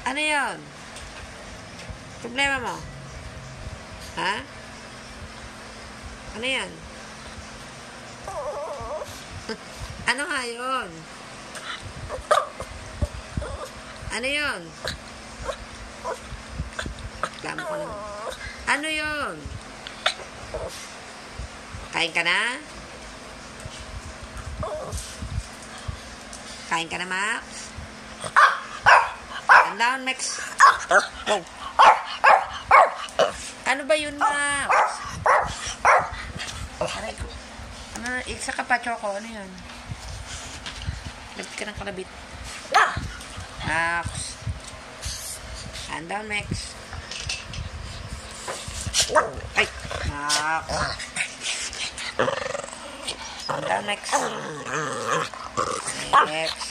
Ano yun? Problema mo? Ha? Ano yan? Ano nga yun? Ano yun? Reklamo ko naman. Ano yun? Kain ka na? Kain ka na, Max? Calm down, Max. Go. Ano ba yun, Max? Aray ko. Ano, isa ka pa, Choco. Ano yun? Labit ka ng kalabit. Max. Calm down, Max. Ay, Max. Calm down, Max. Max.